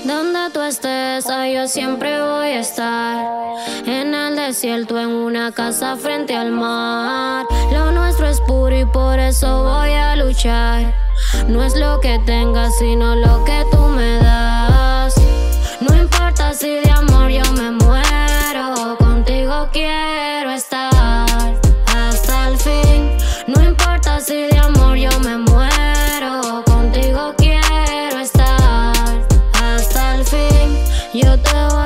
Donde tú estés, ahí yo siempre voy a estar. En el desierto, en una casa frente al mar. Lo nuestro es puro y por eso voy a luchar. No es lo que tengas, sino lo que tú me das. No importa si de amor yo me muero, contigo quiero estar hasta el fin. No importa si de amor yo me muero, contigo quiero estar hasta el fin. Yo te voy